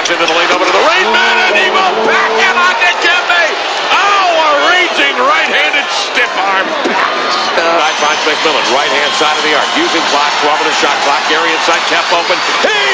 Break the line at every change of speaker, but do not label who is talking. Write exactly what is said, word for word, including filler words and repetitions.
drives into the lane, over to the rain man, and he will back him on Dikembe. Oh, a raging right-handed stiff arm pass. Side finds McMillan, right-hand side of the arc, using clock, twelve in the shot clock. Gary inside, kept open. He